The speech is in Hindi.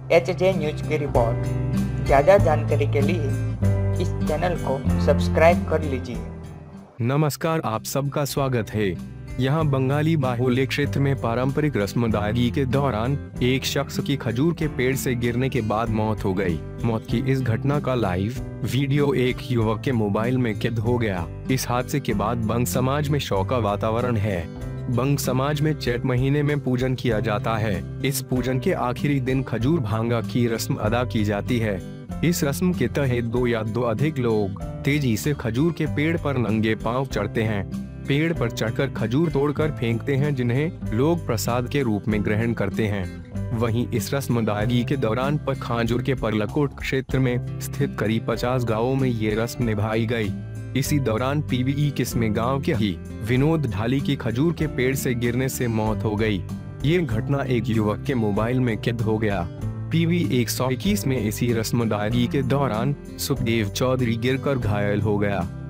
HJ न्यूज की रिपोर्ट। ज़्यादा जानकारी के लिए इस चैनल को सब्सक्राइब कर लीजिए। नमस्कार, आप सबका स्वागत है। यहाँ बंगाली बाहुल्य क्षेत्र में पारंपरिक रस्म अदायगी के दौरान एक शख्स की खजूर के पेड़ से गिरने के बाद मौत हो गई। मौत की इस घटना का लाइव वीडियो एक युवक के मोबाइल में कैद हो गया। इस हादसे के बाद बंग समाज में शोक का वातावरण है। बंग समाज में चैत महीने में पूजन किया जाता है। इस पूजन के आखिरी दिन खजूर भांगा की रस्म अदा की जाती है। इस रस्म के तहत दो या दो अधिक लोग तेजी से खजूर के पेड़ पर नंगे पांव चढ़ते हैं। पेड़ पर चढ़कर खजूर तोड़कर फेंकते हैं, जिन्हें लोग प्रसाद के रूप में ग्रहण करते हैं। वहीं इस रस्म अदायगी के दौरान खाजूर के परलकोट क्षेत्र में स्थित करीब 50 गांवों में ये रस्म निभाई गई। इसी दौरान PVE किस्मे गांव के ही विनोद ढाली की खजूर के पेड़ से गिरने से मौत हो गई। ये घटना एक युवक के मोबाइल में कैद हो गया। PV 121 में इसी रस्म अदायगी के दौरान सुखदेव चौधरी गिरकर घायल हो गया।